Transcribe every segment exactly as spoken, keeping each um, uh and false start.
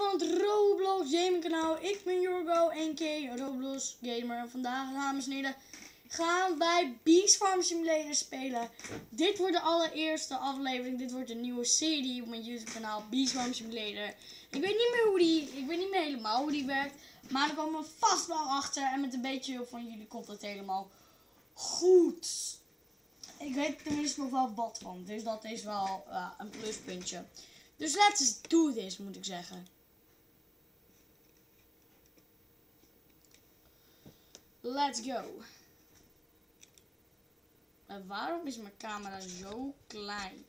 van het Roblox Gaming kanaal. Ik ben Jorgo, een k Roblox Gamer. En vandaag, dames en heren, gaan wij Beast Farm Simulator spelen. Dit wordt de allereerste aflevering. Dit wordt een nieuwe serie op mijn YouTube kanaal, Beast Farm Simulator. Ik weet niet meer hoe die, ik weet niet meer helemaal hoe die werkt. Maar daar komen we vast wel achter. En met een beetje hulp van jullie komt het helemaal goed. Ik weet tenminste nog wel wat van. Dus dat is wel uh, een pluspuntje. Dus let's do this, moet ik zeggen. Let's go. Uh, waarom is mijn camera zo klein?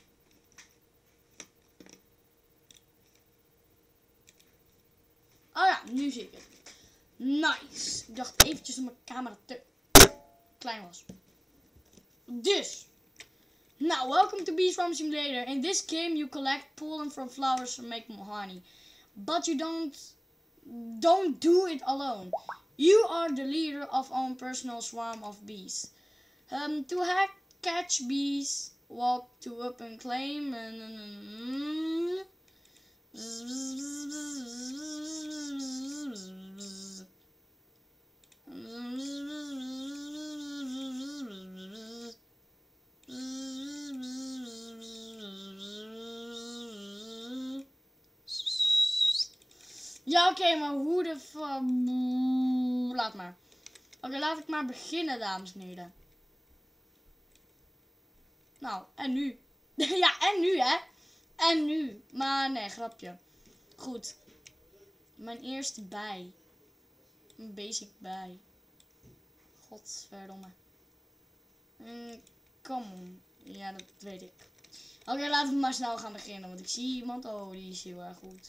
Oh ja, nu zie ik het. Nice. Ik dacht eventjes dat mijn camera te klein was. Dus. Now, welcome to Beast Farm Simulator. In this game, you collect pollen from flowers to make more honey. But you don't, don't do it alone. You are the leader of own personal swarm of bees. Um, to hack, catch bees, walk to up and claim, and... Ja, oké, okay, maar hoe de fuck... Laat maar. Oké, okay, laat ik maar beginnen, dames en heren. Nou, en nu? Ja, en nu, hè? En nu. Maar nee, grapje. Goed. Mijn eerste bij. Een basic bij. Godverdomme. Mm, come on. Ja, dat weet ik. Oké, okay, laten we maar snel gaan beginnen. Want ik zie iemand. Oh, die is heel erg goed.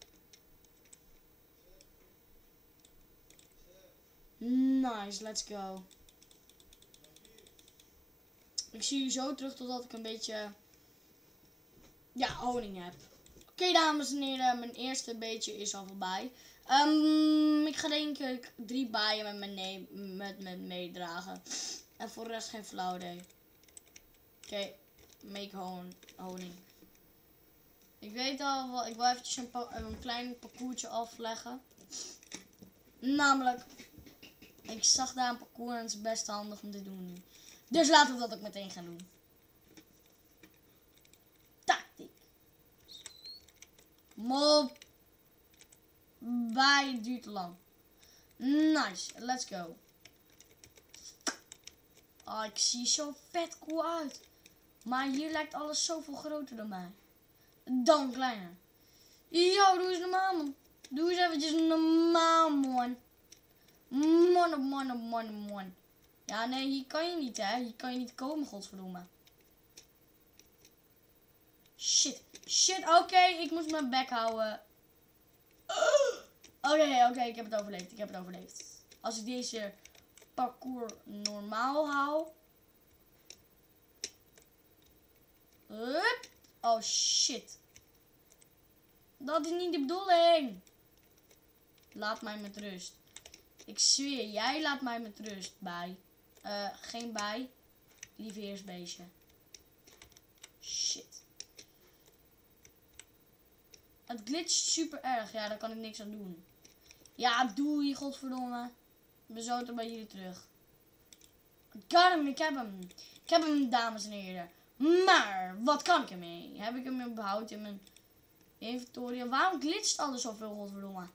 Nice, let's go. Ik zie u zo terug totdat ik een beetje, ja, honing heb. Oké, okay, dames en heren, mijn eerste beetje is al voorbij. Um, ik ga denk ik drie bijen met me, nee, met me meedragen. En voor de rest geen flauw idee. Oké, okay, make hon honing. Ik weet al, wel, ik wil eventjes een, een klein parcoursje afleggen. Namelijk... Ik zag daar een parcours en het is best handig om te doen nu. Dus laten we dat ook meteen gaan doen. Tactiek. Mop. Bij, het duurt te lang. Nice, let's go. Oh, ik zie zo vet cool uit. Maar hier lijkt alles zoveel groter dan mij. Dan kleiner. Yo, doe eens normaal, man. Doe eens eventjes normaal, man. Man, man, man, man. Ja, nee, hier kan je niet, hè. Hier kan je niet komen, godverdomme. Shit. Shit, oké. Okay, ik moest mijn bek houden. Oké, okay, oké. Okay, ik heb het overleefd. Ik heb het overleefd. Als ik deze parcours normaal hou. Hup. Oh, shit. Dat is niet de bedoeling. Laat mij met rust. Ik zweer, jij laat mij met rust bij. Uh, geen bij. Lieveheersbeestje. Shit. Het glitcht super erg. Ja, daar kan ik niks aan doen. Ja, doei, godverdomme. Ik ben zo bij jullie terug. Ik got hem, ik heb hem. Ik heb hem, dames en heren. Maar, wat kan ik ermee? Heb ik hem behoud in mijn inventory? Waarom glitcht alles zoveel, godverdomme?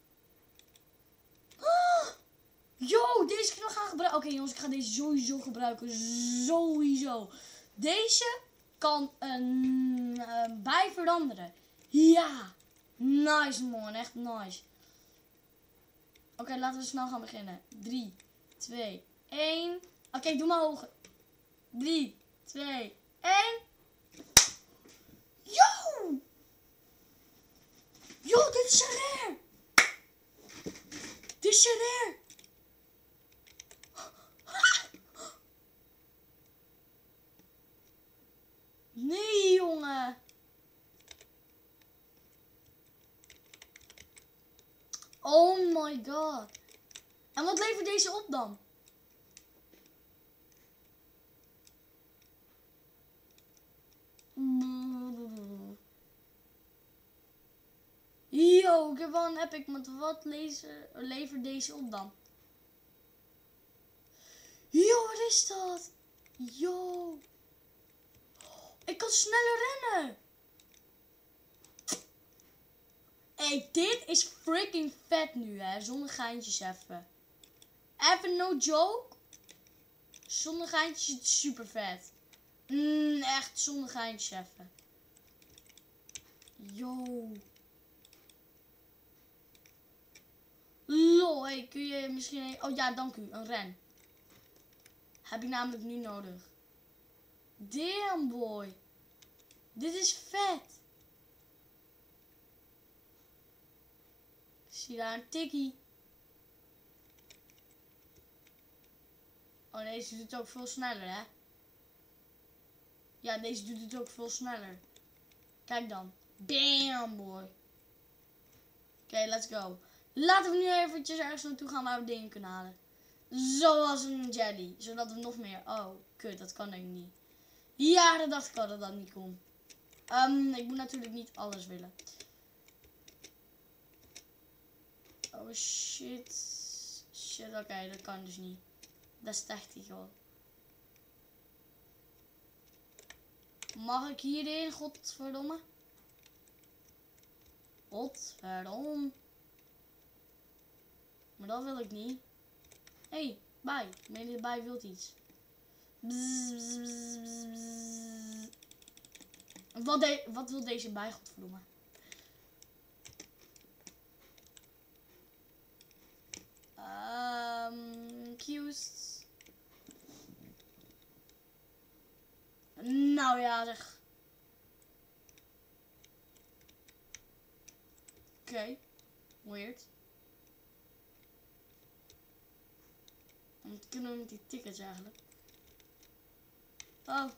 Yo, deze kan ik gaan gebruiken. Oké, okay, jongens, ik ga deze sowieso gebruiken. Sowieso. Deze kan een uh, bij veranderen. Ja. Nice, man. Echt nice. Oké, okay, laten we snel gaan beginnen. drie, twee, één. Oké, okay, doe maar ogen. drie, twee, één. Yo. Yo, dit is rare. Dit is rare. Nee, jongen. Oh my god. En wat levert deze op dan? Yo. Yo, ik heb wel een epic, maar wat lezen, levert deze op dan? Yo, wat is dat? Yo. Ik kan sneller rennen. Hey, dit is freaking vet nu, hè. Zonder geintjes even. Even no joke. Zonder geintjes is het super vet. Mm, echt zonder geintjes even. Yo. Lol, hey, kun je misschien... Oh ja, dank u. Een ren. Heb ik namelijk nu nodig. Damn boy. Dit is vet. Zie daar een tikkie. Oh, deze doet het ook veel sneller, hè? Ja, deze doet het ook veel sneller. Kijk dan. Bam, boy. Oké, okay, let's go. Laten we nu eventjes ergens naartoe gaan waar we dingen kunnen halen. Zoals een jelly. Zodat we nog meer... Oh, kut, dat kan ik niet. Ja, dat dacht ik al dat dat niet kon. Um, ik moet natuurlijk niet alles willen. Oh, shit. Shit, oké, okay, dat kan dus niet. Dat is echt gewoon. Mag ik hierin? Godverdomme. Godverdomme. Maar dat wil ik niet. Hé, hey, bij. Meneer bij wilt iets. Bzz, bzz, bzz, bzz, bzz. Wat, de wat wil deze bij? Godverdomme. Um, cues. Nou ja, zeg. Oké. Okay. Weird. Wat kunnen we met die tickets eigenlijk? Oh. Oké,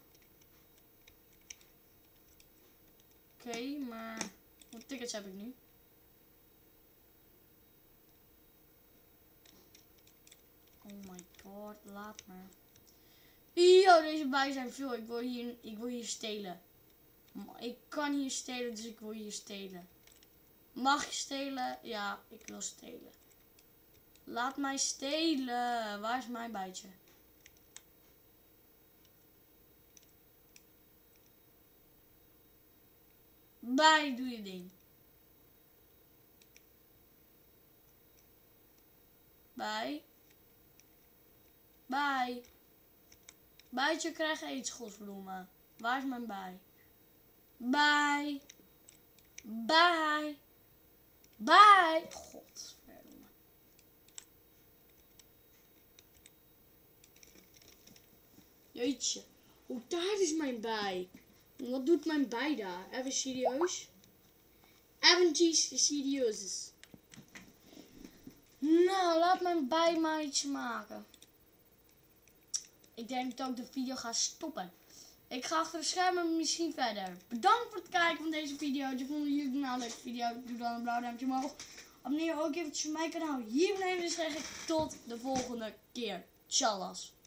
okay, maar wat tickets heb ik nu? Oh my god, laat maar. Yo, deze bij zijn veel. Ik wil hier, ik wil hier stelen. Ik kan hier stelen, dus ik wil hier stelen. Mag ik stelen? Ja, ik wil stelen. Laat mij stelen. Waar is mijn bijtje? Bij, doe je ding. Bij. Bij. Bijtje krijg iets, godverdomme. Waar is mijn bij? Bij. Bij. Bij. Godverdomme. Jeetje. Oh, daar is mijn bij. Wat doet mijn bij daar? Even serieus? Even serieus. Nou, laat mijn bij maar iets maken. Ik denk dat ik de video ga stoppen. Ik ga achter de schermen misschien verder. Bedankt voor het kijken van deze video. Als je vonden jullie nou een leuke video, doe dan een blauw duimpje omhoog. Abonneer ook eventjes op mijn kanaal hier beneden. Dus zeg ik tot de volgende keer. Tjallas.